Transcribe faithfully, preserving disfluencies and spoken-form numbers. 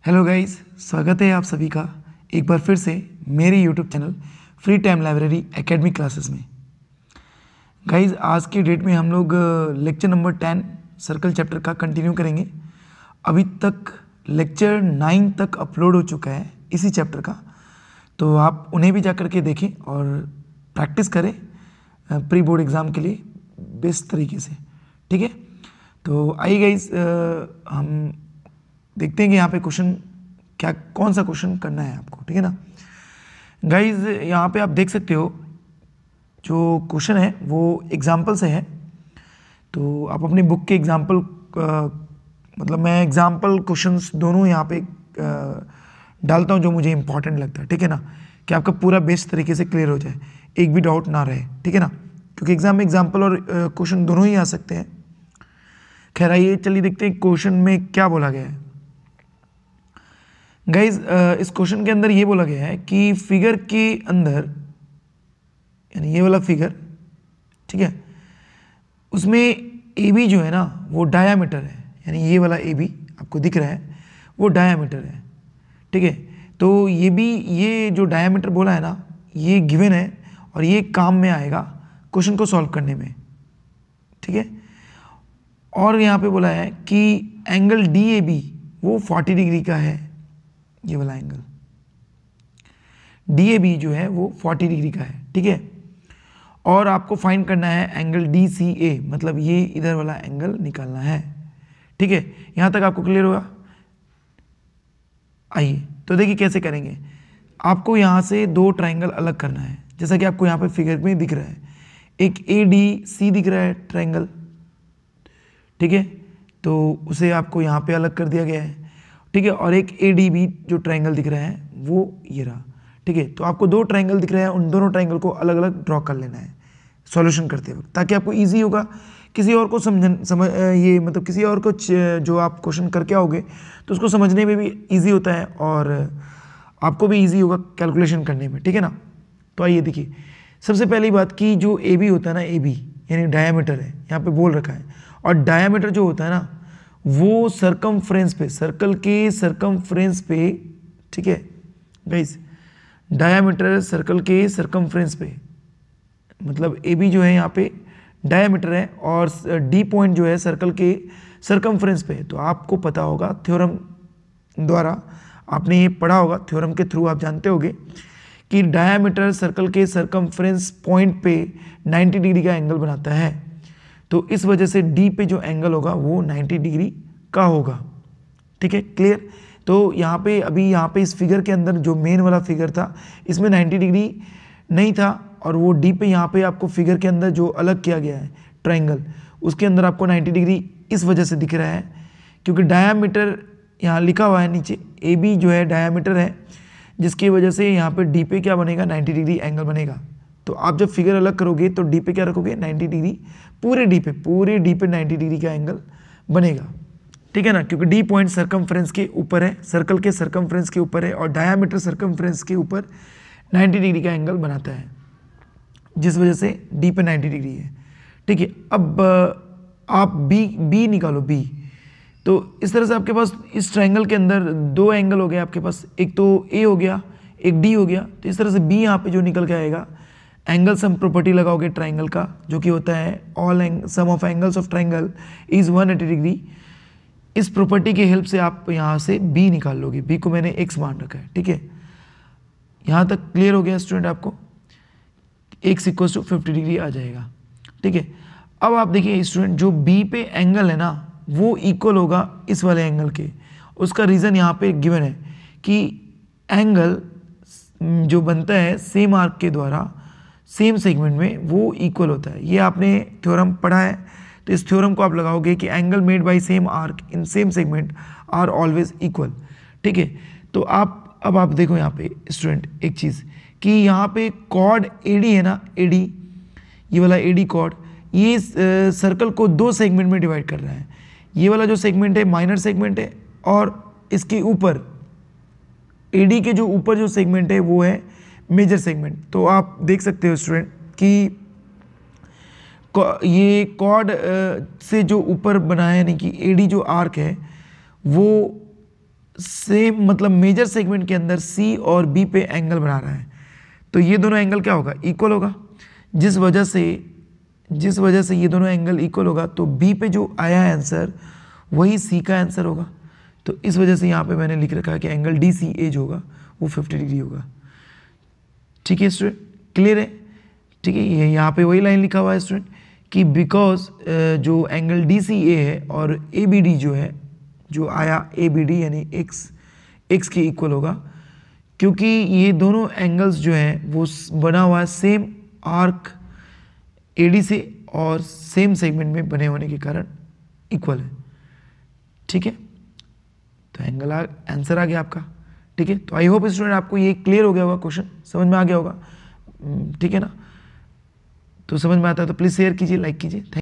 Hello guys, स्वागत है आप सभी का एक बार फिर से मेरे YouTube channel free time library academy classes में। गाइस, आज की डेट में हम लोग lecture number ten circle chapter का कंटिन्यू करेंगे। अभी तक लेक्चर नाइन तक अपलोड हो चुका है इसी चैप्टर का, तो आप उन्हें भी जा कर के देखें और प्रैक्टिस करें प्री बोर्ड एग्ज़ाम के लिए बेस्ट तरीके से। ठीक है, तो आइए गाइस, हम देखते हैं कि यहाँ पे क्वेश्चन क्या, कौन सा क्वेश्चन करना है आपको। ठीक है ना गाइज, यहाँ पे आप देख सकते हो जो क्वेश्चन है वो एग्जाम्पल से है। तो आप अपनी बुक के एग्जाम्पल, मतलब मैं एग्जाम्पल क्वेश्चंस दोनों यहाँ पे आ, डालता हूँ जो मुझे इंपॉर्टेंट लगता है। ठीक है ना, कि आपका पूरा बेस्ट तरीके से क्लियर हो जाए, एक भी डाउट ना रहे। ठीक है ना, क्योंकि एग्जाम में एग्जाम्पल और क्वेश्चन दोनों ही आ सकते हैं। खैर आइए चलिए देखते हैं क्वेश्चन में क्या बोला गया है। गाइज, इस क्वेश्चन के अंदर ये बोला गया है कि फिगर के अंदर, यानी ये वाला फिगर, ठीक है, उसमें ए बी जो है ना वो डायामीटर है, यानी ये वाला ए बी आपको दिख रहा है वो डायामीटर है। ठीक है, तो ये भी, ये जो डायामीटर बोला है ना ये गिवन है और ये काम में आएगा क्वेश्चन को सॉल्व करने में। ठीक है, और यहाँ पे बोला है कि एंगल डी ए बी वो चालीस डिग्री का है। ये वाला एंगल डी ए बी जो है वो चालीस डिग्री का है। ठीक है, और आपको फाइंड करना है एंगल डी सी ए, मतलब ये इधर वाला एंगल निकालना है। ठीक है, यहां तक आपको क्लियर होगा। आइए तो देखिए कैसे करेंगे। आपको यहां से दो ट्राइंगल अलग करना है, जैसा कि आपको यहां पे फिगर में दिख रहा है। एक ए डी सी दिख रहा है ट्राइंगल, ठीक है, तो उसे आपको यहां पे अलग कर दिया गया है। ठीक है, और एक ए डी बी जो ट्राइंगल दिख रहा है वो ये रहा। ठीक है, तो आपको दो ट्राइंगल दिख रहे हैं, उन दोनों ट्राइंगल को अलग अलग ड्रॉ कर लेना है सॉल्यूशन करते वक्त, ताकि आपको इजी होगा। किसी और को समझ समझ ये मतलब किसी और को जो आप क्वेश्चन करके आओगे तो उसको समझने में भी इजी होता है और आपको भी इजी होगा कैलकुलेशन करने में। ठीक है ना, तो आइए देखिए, सबसे पहली बात की जो ए बी होता है ना, ए बी यानी डायामीटर है, यहाँ पे बोल रखा है। और डायामीटर जो होता है ना वो सरकमफ्रेंस पे, सर्कल के सरकमफ्रेंस पे, ठीक है गाइस, डायामीटर सर्कल के सरकमफ्रेंस पे, मतलब ए बी जो है यहाँ पे डायामीटर है और डी पॉइंट जो है सर्कल के सरकमफ्रेंस पे। तो आपको पता होगा थ्योरम द्वारा, आपने ये पढ़ा होगा, थ्योरम के थ्रू आप जानते होगे कि डायामीटर सर्कल के सरकमफ्रेंस पॉइंट पे नब्बे डिग्री का एंगल बनाता है। तो इस वजह से डी पे जो एंगल होगा वो नब्बे डिग्री का होगा। ठीक है, क्लियर। तो यहाँ पे अभी यहाँ पे इस फिगर के अंदर जो मेन वाला फिगर था इसमें नब्बे डिग्री नहीं था, और वो डी पे यहाँ पे आपको फिगर के अंदर जो अलग किया गया है ट्रायंगल, उसके अंदर आपको नब्बे डिग्री इस वजह से दिख रहा है क्योंकि डायामीटर यहाँ लिखा हुआ है नीचे, ए बी जो है डायामीटर है, जिसकी वजह से यहाँ पे डी पे क्या बनेगा, नब्बे डिग्री एंगल बनेगा। तो आप जब फिगर अलग करोगे तो डी पे क्या रखोगे, नब्बे डिग्री, पूरे डी पे पूरे डी पे नब्बे डिग्री का एंगल बनेगा। ठीक है ना, क्योंकि डी पॉइंट सरकमफ्रेंस के ऊपर है, सर्कल के सरकमफ्रेंस के ऊपर है, और डायामीटर सरकमफ्रेंस के ऊपर नब्बे डिग्री का एंगल बनाता है, जिस वजह से डी पे नब्बे डिग्री है। ठीक है, अब आप बी बी निकालो, बी। तो इस तरह से आपके पास इस ट्रायंगल के अंदर दो एंगल हो गए आपके पास, एक तो ए हो गया, एक डी हो गया। तो इस तरह से बी यहाँ पे जो निकल के आएगा, एंगल सम प्रॉपर्टी लगाओगे ट्राइंगल का, जो कि होता है all angle sum of angles of triangle is एक सौ अस्सी डिग्री। इस प्रॉपर्टी की हेल्प से आप यहाँ से बी निकाल लोगे। बी को मैंने एक्स मान रखा है। ठीक है, यहाँ तक क्लियर हो गया स्टूडेंट आपको, x equal to fifty degree आ जाएगा। ठीक है, अब आप देखिए स्टूडेंट, जो बी पे एंगल है ना वो इक्वल होगा इस वाले एंगल के। उसका रीज़न यहाँ पे गिवन है कि एंगल जो बनता है सेम आर्क के द्वारा सेम सेगमेंट में वो इक्वल होता है। ये आपने थ्योरम पढ़ा है, तो इस थ्योरम को आप लगाओगे कि angle made by same arc in same segment are always equal. ठीक है, तो आप अब आप देखो यहाँ पे स्टूडेंट एक चीज़ कि यहाँ पे कॉर्ड एडी है ना, एडी, ये वाला एडी कॉर्ड, ये सर्कल को दो सेगमेंट में डिवाइड कर रहा है। ये वाला जो सेगमेंट है माइनर सेगमेंट है, और इसके ऊपर एडी के जो ऊपर जो सेगमेंट है वो है मेजर सेगमेंट। तो आप देख सकते हो स्टूडेंट कि ये कॉर्ड से जो ऊपर बना है, यानी कि एडी जो आर्क है वो सेम मतलब मेजर सेगमेंट के अंदर सी और बी पे एंगल बना रहा है, तो ये दोनों एंगल क्या होगा, इक्वल होगा। जिस वजह से जिस वजह से ये दोनों एंगल इक्वल होगा, तो बी पे जो आया है आंसर वही सी का आंसर होगा। तो इस वजह से यहाँ पे मैंने लिख रखा है कि एंगल डी सी ए जो होगा वो फिफ्टी डिग्री होगा। ठीक है स्टूडेंट, क्लियर है। ठीक है, ये यहाँ पे वही लाइन लिखा हुआ है स्टूडेंट कि बिकॉज जो एंगल डी सी ए है और ए बी डी जो है, जो आया ए बी डी यानी एक्स एक्स के इक्वल होगा, क्योंकि ये दोनों एंगल्स जो हैं वो बना हुआ है सेम आर्क ए डी से और सेम सेगमेंट में बने होने के कारण इक्वल है। ठीक है, तो एंगल आंसर आ गया आपका। ठीक है, तो आई होप स्टूडेंट आपको ये क्लियर हो गया होगा, क्वेश्चन समझ में आ गया होगा। ठीक है ना, तो समझ में आता है तो प्लीज़ शेयर कीजिए, लाइक कीजिए।